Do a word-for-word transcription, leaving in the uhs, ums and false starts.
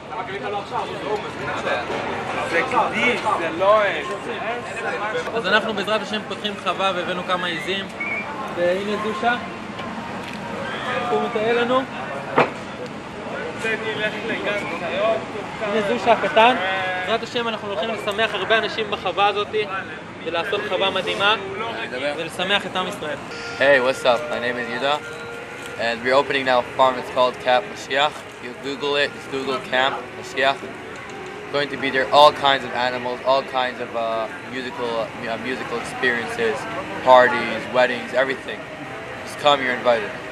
זה קדיש, זה לא... אז אנחנו בעזרת השם פותחים חווה והבאנו כמה עיזים, והנה זושה, הוא מטייל לנו. הנה זושה הקטן. בעזרת השם אנחנו הולכים לשמח הרבה אנשים בחווה הזאת ולעשות חווה מדהימה ולשמח את עם ישראל. Hey, what's up? My name is Yehuda and we're opening now a farm. It's called Camp Mashiach. You Google it, just Google Camp Mashiach. Going to be there all kinds of animals, all kinds of uh, musical uh, musical experiences, parties, weddings, everything. Just come, you're invited.